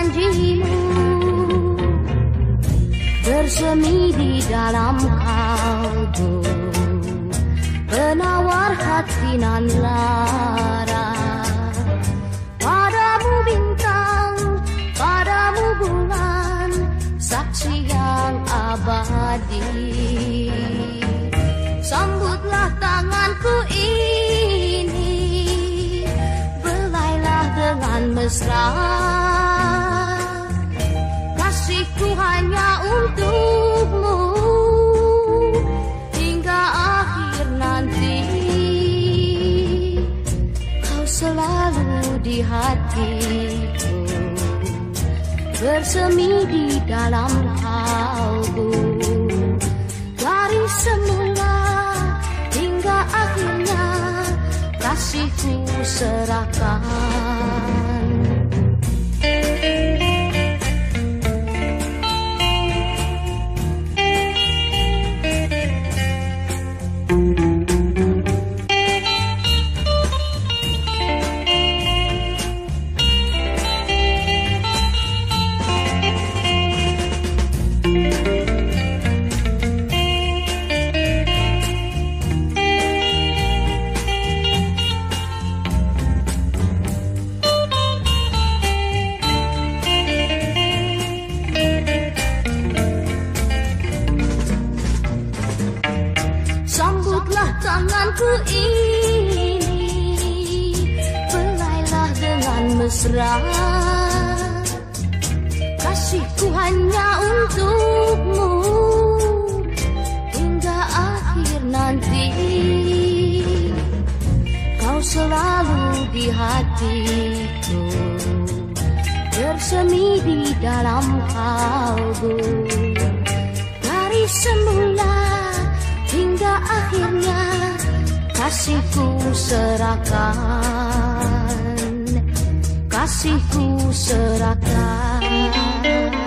janjimu bersemi di dalam kalbu, penawar hati nan lara. Padamu bintang, padamu bulan, saksi yang abadi. Sambutlah tanganku ini, belailah dengan mesra. Kasihku hanya untukmu hingga akhir nanti. Kau selalu di hatiku, bersemi di dalam kalbu. Dari semula hingga akhirnya kasihku serahkan. Sambutlah tanganku ini, belailah dengan mesra. Kasihku hanya untukmu hingga akhir nanti. Kau selalu di hatiku, bersemi di dalam kalbu. Dari semula hingga akhirnya kasihku serahkan, kasihku serahkan.